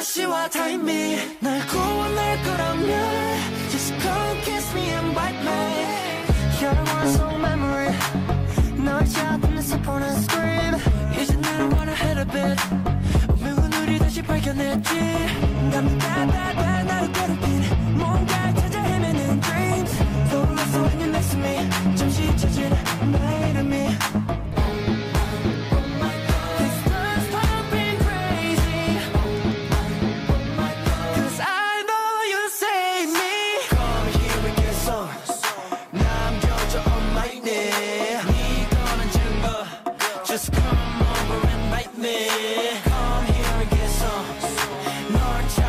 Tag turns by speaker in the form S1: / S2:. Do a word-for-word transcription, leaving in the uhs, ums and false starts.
S1: 다시와 타임이 날 구원할 거라면 Just come kiss me and bite me You're the one soul memory 널 찾는 내 step on a scream 이제 나는 wanna head a bit 운명은 우리 다시 발견했지 남다다다 나를 괴롭힌 뭔가 찾아 헤매는 dreams 떠올랐어 when you're next to me 잠시 찾은 나의 이름이 Just come over and bite me Come here and get some 널 찾아